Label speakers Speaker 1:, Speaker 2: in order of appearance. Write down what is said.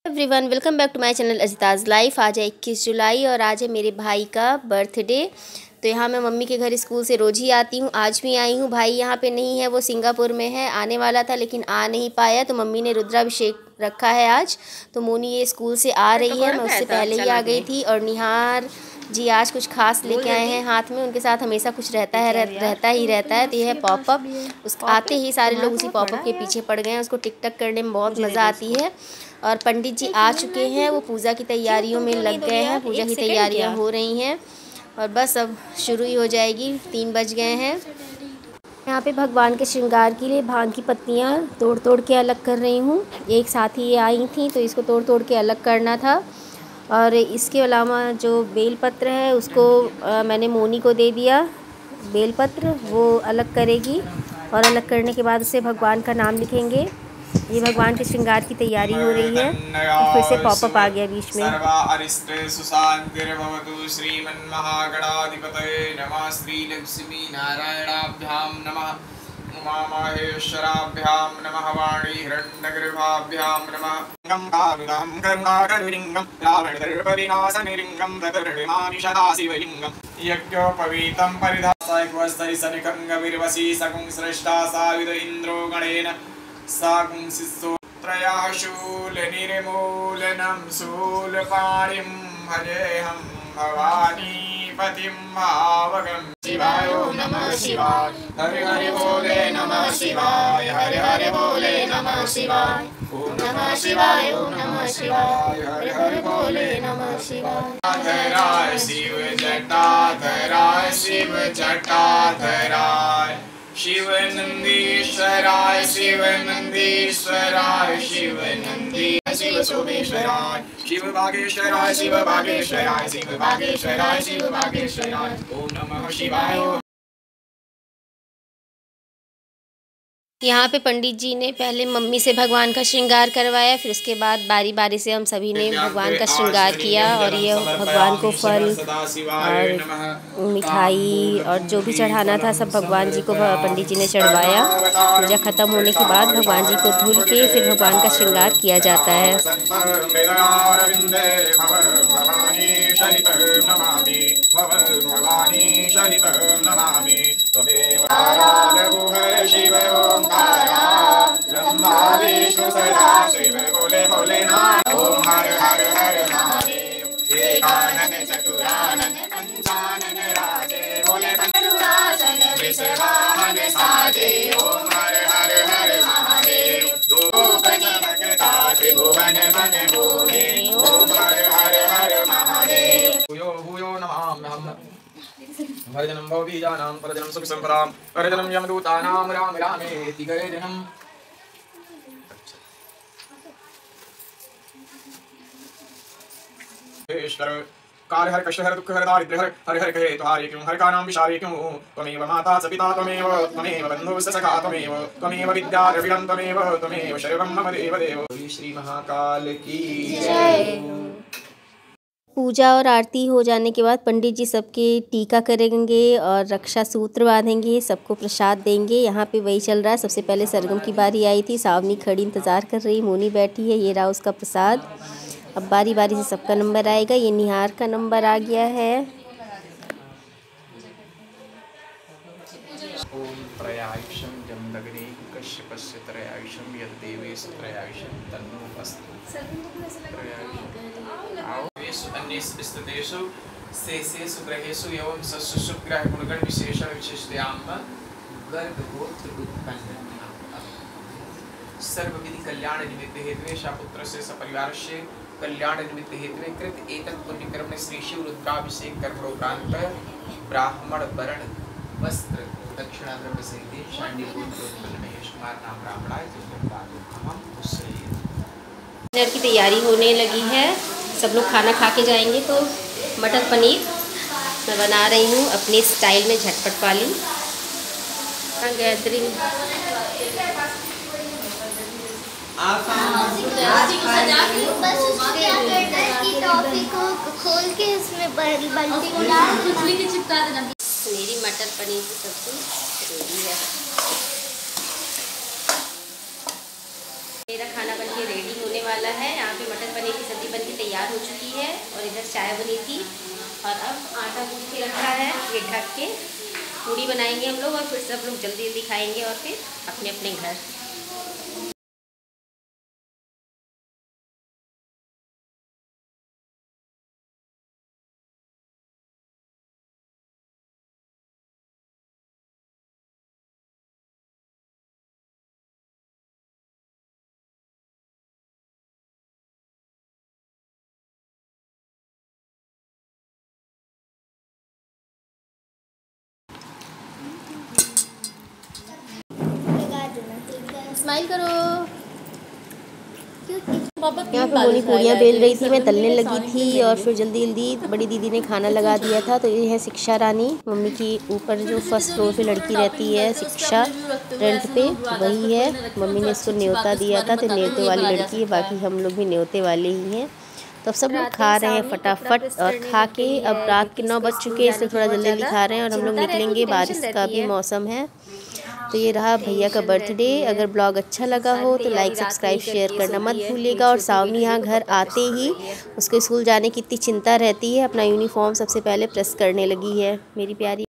Speaker 1: Everyone, welcome back to my channel Ajita's life. आज है 21 जुलाई और आज है मेरे भाई का बर्थडे। तो यहाँ मैं मम्मी के घर स्कूल से रोज़ ही आती हूँ, आज भी आई हूँ। भाई यहाँ पे नहीं है, वो सिंगापुर में है। आने वाला था लेकिन आ नहीं पाया, तो मम्मी ने रुद्राभिषेक रखा है आज। तो मोनी ये स्कूल से आ रही है, मैं उससे पहले ही आ गई थी। और निहार जी आज कुछ खास लेके आए हैं हाथ में, उनके साथ हमेशा कुछ रहता ही रहता है। तो ये है पॉपअप। उस आते ही सारे लोग उसी पॉपअप के पीछे पड़ गए हैं। उसको टिक करने में बहुत मज़ा आती है। और पंडित जी आ चुके हैं, वो पूजा की तैयारियों में लग गए हैं। पूजा की तैयारियां हो रही हैं और बस अब शुरू ही हो जाएगी। 3 बज गए हैं। यहाँ पे भगवान के श्रृंगार के लिए भांग की पत्तियाँ तोड़ के अलग कर रही हूँ। एक साथ ही आई थी तो इसको तोड़ के अलग करना था। और इसके अलावा जो बेलपत्र है उसको मैंने मोनी को दे दिया। बेलपत्र वो अलग करेगी और अलग करने के बाद उससे भगवान का नाम लिखेंगे। ये भगवान के श्रृंगार की तैयारी हो रही है। तो फिर से पॉपअप आ गया बीच में।
Speaker 2: श्रीमन्महागणाधिपतये नमः। श्रीलक्ष्मी नारायणाभ्यां नमः। उमामहेश्वराभ्यां नमः। वाणी हिरण्यगर्भाभ्यां नमः। गंगारुदं करुणाकरलिंगं रावणदर्पविनाशनिलिंगं प्रतर्णिमानिषदाशिवलिंगं यज्ञोपवीतं परिधासायकवस्तरिसनिकङ्गविर्वशी सकुं श्रेष्ठा साविद इन्द्रो गणेन साकुंसिस्तोत्रयाः शूलनिर्मूलनं शूलपाणिं भजेऽहं भवानीपतिं भावकं। शिवाय नमः शिवाय। हरि हरि बोले नमः शिवाय। हरि हरि बोले नमः शिवाय। ओम नमः शिवाय। ओम नमः शिवाय। हरि हरि बोले नमः शिवाय। जटाधराय शिव जटाधराय शिव जटाधराय शिव नंदीश्वराय शिव नंदीश्वराय शिव नंदी शिव सोमेश्वराय शिव बागेश्वराय शिव बागेश्वराय शिव बागेश्वराय शिव बागेश्वराय। ओम नमः शिवाय।
Speaker 1: यहाँ पे पंडित जी ने पहले मम्मी से भगवान का श्रृंगार करवाया, फिर उसके बाद बारी बारी से हम सभी ने भगवान का श्रृंगार किया। और ये भगवान को फल और मिठाई और जो भी चढ़ाना था सब भगवान जी को पंडित जी ने चढ़वाया। पूजा खत्म होने के बाद भगवान जी को धुल के फिर भगवान का श्रृंगार किया जाता है।
Speaker 2: शिव ओंकारा ब्रह्मा विष्णु सदा शिव भोले भोलेनाथ। ओम हर हर हर महादेव। एकानन चतुरानन पंचानन राजे भोले पंचुरासन वृषवाहन साजे। ओम हर हर हर महादेव। भगता त्रिभुवन मन मोहे। ओम हर हर हर महादेव। भूयो भूयो नमाम्यहम्। भजनं भवबीजानां परजनं सुखसम्पदां परजनं यमदूतानां राम रामेति गयजनं। ईश्वर काल हर कष्ट हर दुख हर दारिद्र्य हर हर हर कहे तुहारे क्यों हर का नाम विशारे क्यों। त्वमेव माता च पिता त्वमेव बन्धुश्च सखा त्वमेव विद्या द्रविणं त्वमेव सर्वं मम देवदेव। श्री महाकाल की जय।
Speaker 1: पूजा और आरती हो जाने के बाद पंडित जी सबके टीका करेंगे और रक्षा सूत्र बांधेंगे, सबको प्रसाद देंगे। यहाँ पे वही चल रहा है। सबसे पहले सरगम की बारी आई थी, सावनी खड़ी इंतज़ार कर रही, मोनी बैठी है। ये रहा उसका प्रसाद। अब बारी बारी से सबका नंबर आएगा। ये निहार का नंबर आ गया है।
Speaker 2: ओम त्रयायुषं जमदग्नि कश्यपस्य त्रयायुषं यद्देवेश त्रयायुषं तन्नोऽस्तु। अन्येषु शेषेषु ग्रहेषु एवं शुक्रः गुणगण विशेष विशिष्टायां गर्भगोत्र उत्पन्न सर्वविधि कल्याण निमित्त हेतुवे शापुत्रस्य सपरिवारस्य कल्याण निमित्त हेतुवे कृत एतत् पुण्यकर्म श्री शिव रुद्राभिषेक कर्मोपरांत ब्राह्मण वर्ण वस्त्र दक्षिणा द्रव्य सहित शांडी पुत्र महेश कुमार नाम ब्राह्मणाय
Speaker 1: डिनर की तैयारी होने लगी है। सब लोग खाना खा के जाएंगे। तो मटर पनीर मैं बना रही हूँ अपने स्टाइल में, झटपट वाली। गैदरिंग
Speaker 3: खोल के उसमें
Speaker 1: मेरी मटर पनीर की सब्जी रेडी है। मेरा खाना बनके रेडी होने वाला है। यहाँ पे मटर पनीर तैयार हो चुकी है और इधर चाय बनी थी और अब आटा गूंथ के रखा है, ये ढक के पूड़ी बनाएंगे हम लोग और फिर सब लोग जल्दी जल्दी खाएंगे और फिर अपने अपने घर। स्माइल करो। यहाँ पे मोनी पूड़ियाँ बेल रही थी, मैं तलने लगी थी और फिर जल्दी जल्दी बड़ी दीदी ने खाना लगा दिया था। तो ये है शिक्षा रानी, मम्मी की ऊपर जो फर्स्ट फ्लोर पे लड़की रहती है शिक्षा रेंट पे, वही है। मम्मी ने इसको न्योता दिया था तो न्योते वाली लड़की है, बाकी हम लोग भी न्योते वाले ही हैं। तो अब सब लोग खा रहे हैं फटाफट और खा के अब रात के 9 बज चुके हैं, इसलिए थोड़ा जल्दी जल्दी खा रहे हैं और हम लोग निकलेंगे, बारिश का भी मौसम है। तो ये रहा भैया का बर्थडे। अगर ब्लॉग अच्छा लगा हो तो लाइक सब्सक्राइब शेयर करना मत भूलिएगा। और सावनी यहाँ घर आते ही उसको स्कूल जाने की इतनी चिंता रहती है, अपना यूनिफॉर्म सबसे पहले प्रेस करने लगी है मेरी प्यारी।